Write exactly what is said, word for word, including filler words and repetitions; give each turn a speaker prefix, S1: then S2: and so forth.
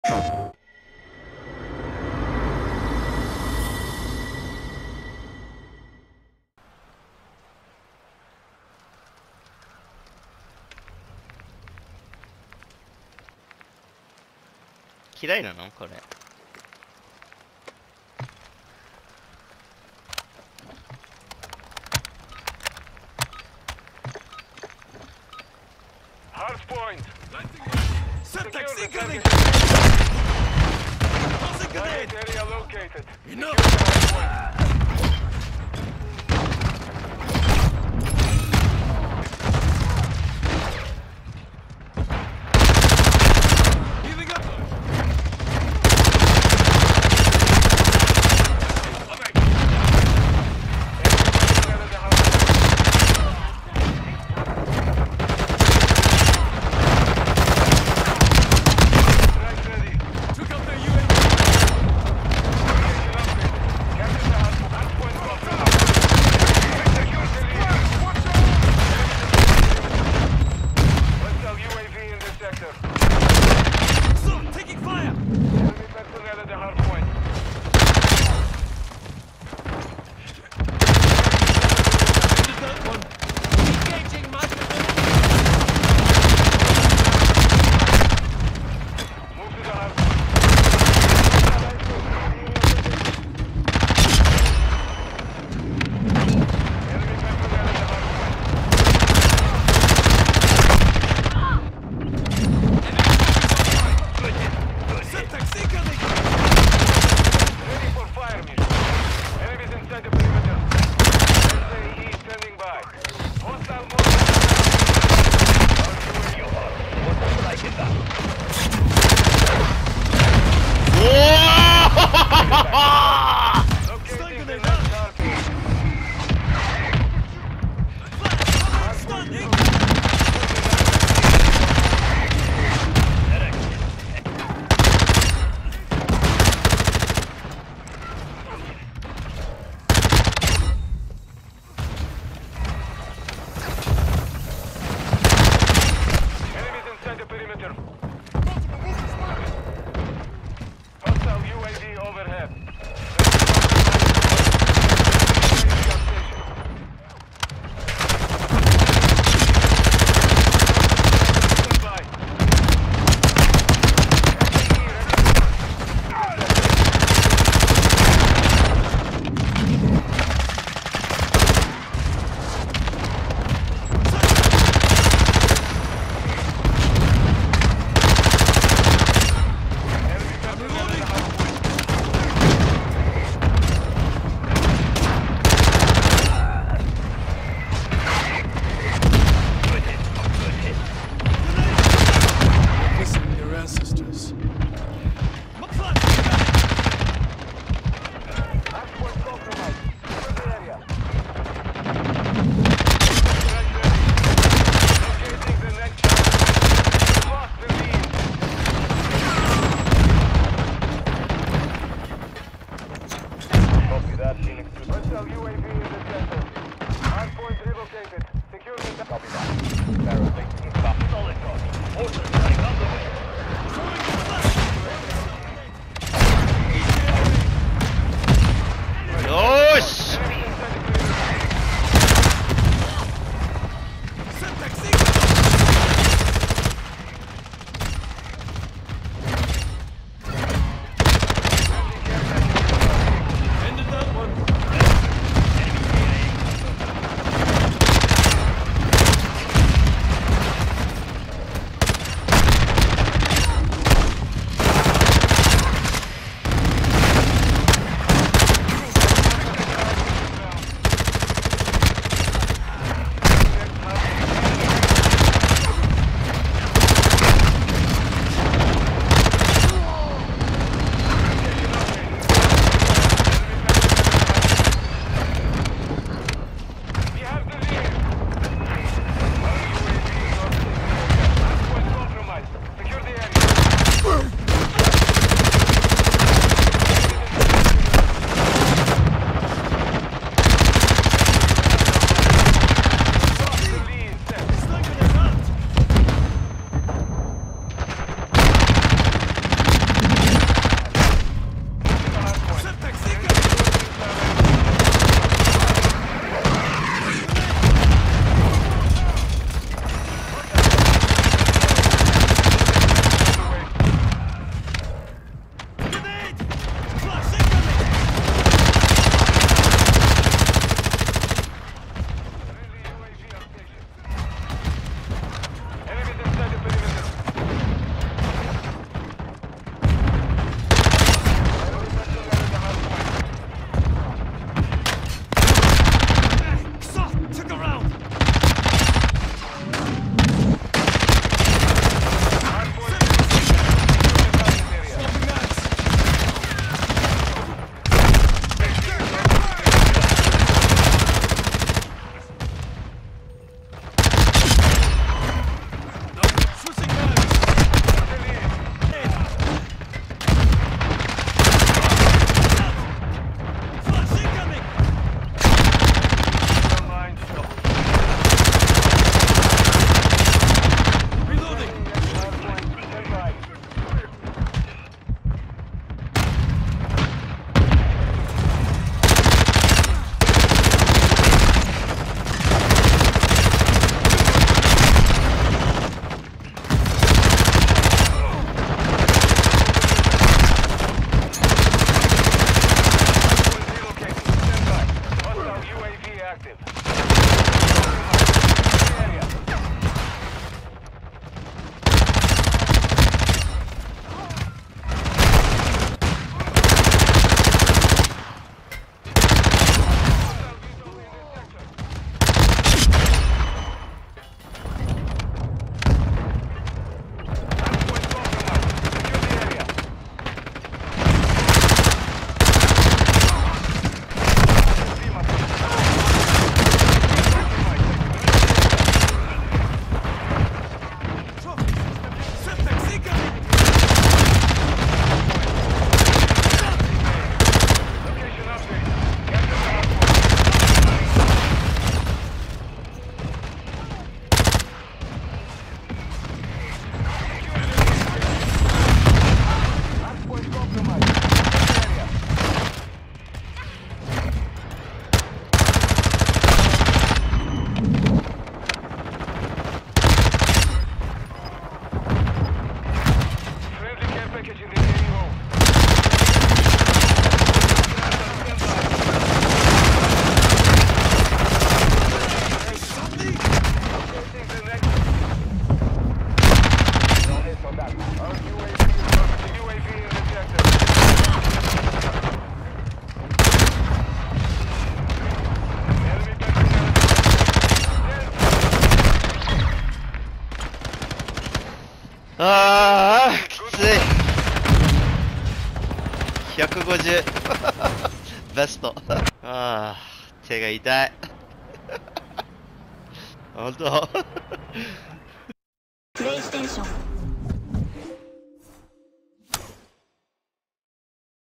S1: 嫌いなのこれ。
S2: Hardpoint.
S3: Syntax
S2: Secure the
S3: incoming!
S2: target.
S3: Tossing grenade!
S2: Target area located.
S3: Enough!
S2: Secure the hardpoint.
S3: Healing up!
S2: Gather the hardpoint. Strike ready.
S3: Took out their U A V!
S2: Capture the hardpoint. package in the enemy hole.
S3: Something.
S2: Locating the next. No hits on that. Our U A V is over to U A V in the sector. Enemy personnel.
S1: ああきついひゃくごじゅうベストああ手が痛い本当